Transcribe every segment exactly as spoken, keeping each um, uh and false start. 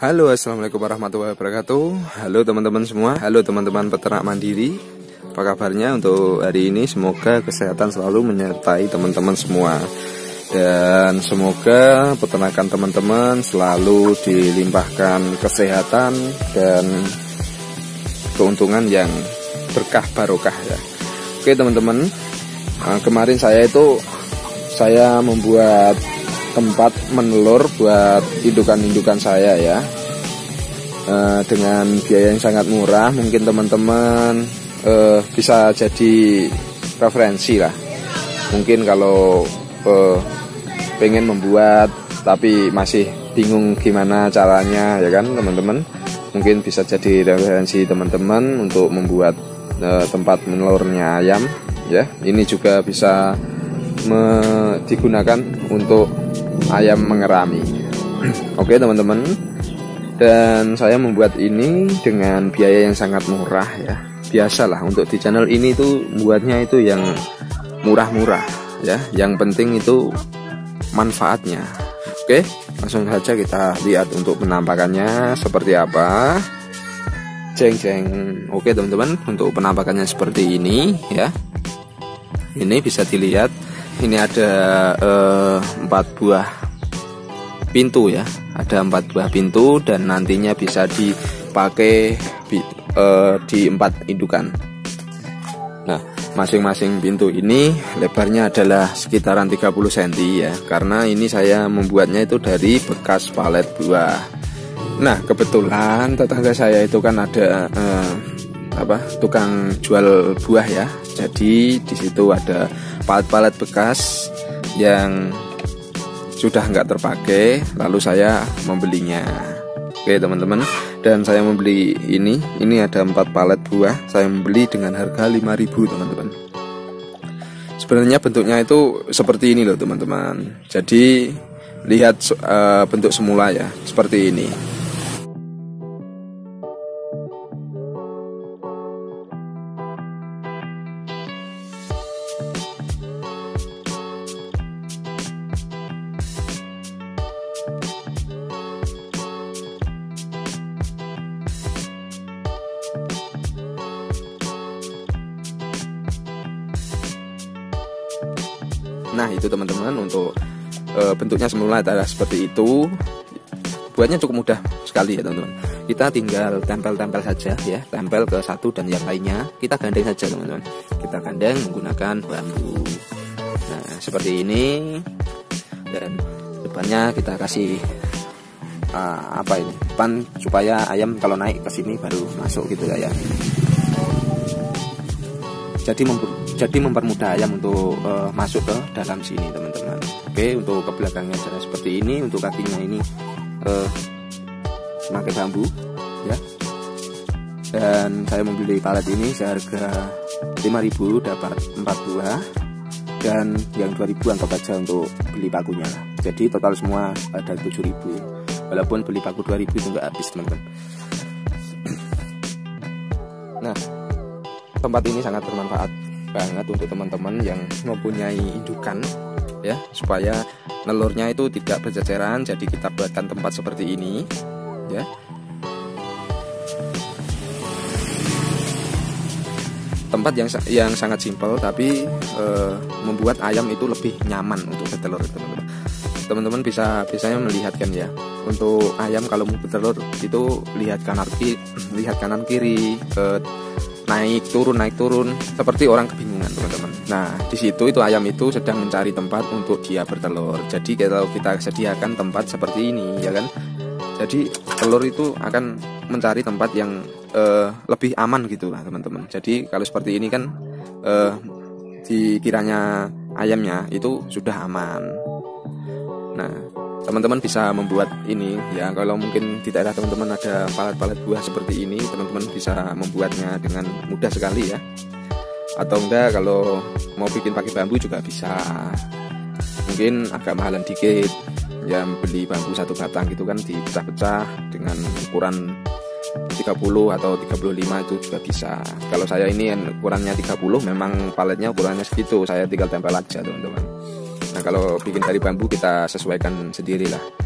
Halo, assalamualaikum warahmatullahi wabarakatuh. Halo teman-teman semua. Halo teman-teman peternak mandiri. Apa kabarnya untuk hari ini? Semoga kesehatan selalu menyertai teman-teman semua. Dan semoga peternakan teman-teman selalu dilimpahkan kesehatan dan keuntungan yang berkah barokah ya. Oke teman-teman, nah, kemarin saya itu saya membuat tempat menelur buat indukan-indukan saya ya, e, dengan biaya yang sangat murah. Mungkin teman-teman e, bisa jadi referensi lah. Mungkin kalau e, pengen membuat tapi masih bingung gimana caranya ya kan teman-teman, mungkin bisa jadi referensi teman-teman untuk membuat e, tempat menelurnya ayam ya. Ini juga bisa me, digunakan untuk ayam mengerami. Oke teman-teman, dan saya membuat ini dengan biaya yang sangat murah ya. Biasalah untuk di channel ini tuh buatnya itu yang murah-murah ya. Yang penting itu manfaatnya. Oke, langsung saja kita lihat untuk penampakannya seperti apa. Jeng jeng. Oke teman-teman, untuk penampakannya seperti ini ya. Ini bisa dilihat. Ini ada eh, empat buah pintu ya, ada empat buah pintu dan nantinya bisa dipakai eh, di empat indukan. Nah, masing-masing pintu ini lebarnya adalah sekitaran tiga puluh sentimeter ya, karena ini saya membuatnya itu dari bekas palet buah. Nah, kebetulan tetangga saya itu kan ada eh, apa tukang jual buah ya, jadi di situ ada palet-palet bekas yang sudah nggak terpakai, lalu saya membelinya. Oke teman-teman, dan saya membeli ini ini ada empat palet buah, saya membeli dengan harga lima ribu teman-teman. Sebenarnya bentuknya itu seperti ini loh teman-teman. Jadi lihat uh, bentuk semula ya, seperti ini. Nah itu teman-teman, untuk e, bentuknya semula adalah seperti itu. Buatnya cukup mudah sekali ya teman-teman. Kita tinggal tempel-tempel saja ya, tempel ke satu dan yang lainnya kita gandeng saja teman-teman. Kita gandeng menggunakan bambu. Nah seperti ini. Dan depannya kita kasih uh, apa ini, pan supaya ayam kalau naik ke sini baru masuk gitu ya. Jadi memburu Jadi mempermudah ayam untuk uh, masuk ke dalam sini teman-teman. Oke, untuk ke belakangnya cara seperti ini. Untuk kakinya ini uh, pakai bambu ya. Dan saya membeli palet ini seharga lima ribu, dapat empat buah. Dan yang dua ribu anggap aja untuk beli pakunya. Jadi total semua ada tujuh ribu. Walaupun beli paku dua ribu itu nggak habis teman-teman. Nah, tempat ini sangat bermanfaat banget untuk teman-teman yang mempunyai indukan ya, supaya nelurnya itu tidak berceceran. Jadi kita buatkan tempat seperti ini ya. Tempat yang yang sangat simpel tapi e, membuat ayam itu lebih nyaman untuk bertelur teman-teman. Teman-teman bisa biasanya melihatkan ya, untuk ayam kalau mau bertelur itu lihat kanan kiri, lihat kanan kiri, e, naik turun naik turun seperti orang kebingungan teman-teman. Nah di situ itu ayam itu sedang mencari tempat untuk dia bertelur. Jadi kalau kita sediakan tempat seperti ini ya kan, jadi telur itu akan mencari tempat yang uh, lebih aman gitu lah teman-teman. Jadi kalau seperti ini kan uh, dikiranya ayamnya itu sudah aman. Nah teman-teman bisa membuat ini ya. Kalau mungkin di daerah teman-teman ada palet-palet buah seperti ini, teman-teman bisa membuatnya dengan mudah sekali ya. Atau enggak kalau mau bikin pakai bambu juga bisa. Mungkin agak mahalan dikit ya, beli bambu satu batang gitu kan, dipecah-pecah dengan ukuran tiga puluh atau tiga puluh lima itu juga bisa. Kalau saya ini ukurannya tiga puluh, memang paletnya ukurannya segitu, saya tinggal tempel aja teman-teman. Nah kalau bikin dari bambu kita sesuaikan sendirilah.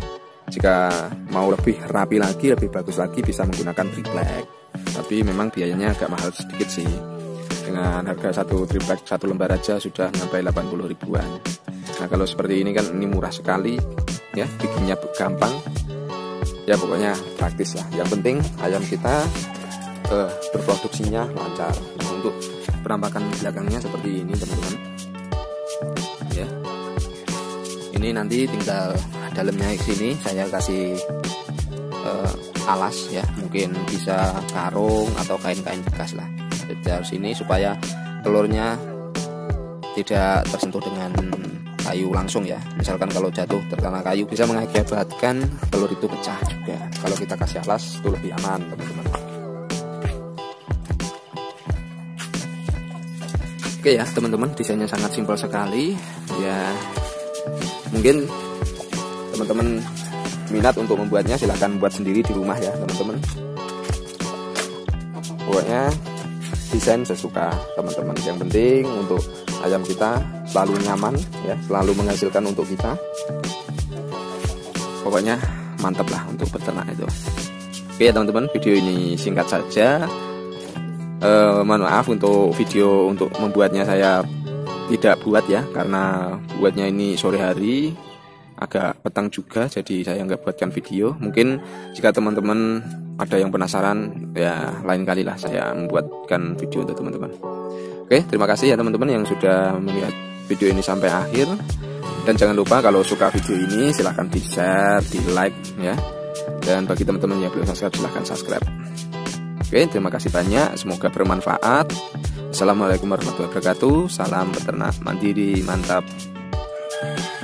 jika mau lebih rapi lagi, lebih bagus lagi, bisa menggunakan triplek. Tapi memang biayanya agak mahal sedikit sih. Dengan harga satu triplek satu lembar aja sudah sampai delapan puluh ribuan. Nah kalau seperti ini kan ini murah sekali ya, bikinnya gampang. Ya pokoknya praktis lah. Yang penting ayam kita uh, berproduksinya lancar. Nah, untuk penampakan belakangnya seperti ini teman-teman. Ya. Ini nanti tinggal dalamnya di sini saya kasih uh, alas ya, mungkin bisa karung atau kain-kain bekas lah. Dari sini supaya telurnya tidak tersentuh dengan kayu langsung ya. Misalkan kalau jatuh terkena kayu bisa mengakibatkan telur itu pecah juga. Kalau kita kasih alas itu lebih aman teman-teman. Oke ya teman-teman, desainnya sangat simpel sekali ya. Mungkin teman-teman minat untuk membuatnya silahkan buat sendiri di rumah ya teman-teman. Pokoknya desain sesuka teman-teman. Yang penting untuk ayam kita selalu nyaman ya, selalu menghasilkan untuk kita. Pokoknya mantap lah untuk beternak itu. Oke ya teman-teman, video ini singkat saja. Eh, mohon maaf untuk video untuk membuatnya saya tidak buat ya, karena buatnya ini sore hari, agak petang juga, jadi saya nggak buatkan video. Mungkin jika teman-teman ada yang penasaran ya, lain kali lah saya membuatkan video untuk teman-teman. Oke, terima kasih ya teman-teman yang sudah melihat video ini sampai akhir. Dan jangan lupa kalau suka video ini silahkan di share, di like ya. Dan bagi teman-teman yang belum subscribe silahkan subscribe. Oke, terima kasih banyak, semoga bermanfaat. Assalamualaikum warahmatullahi wabarakatuh. Salam peternak mandiri, mantap.